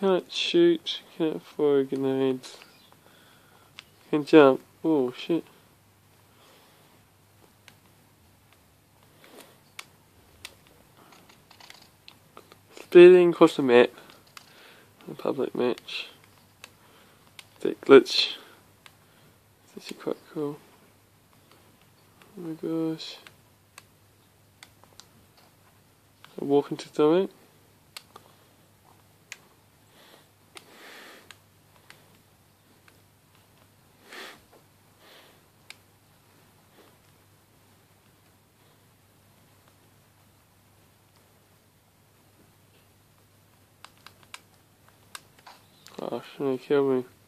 can't shoot, can't throw grenades. Can jump. Oh shit. Speeding across the map. A public match. That glitch. It's actually quite cool. Oh my gosh. I walk into something. Oh, she's gonna kill me.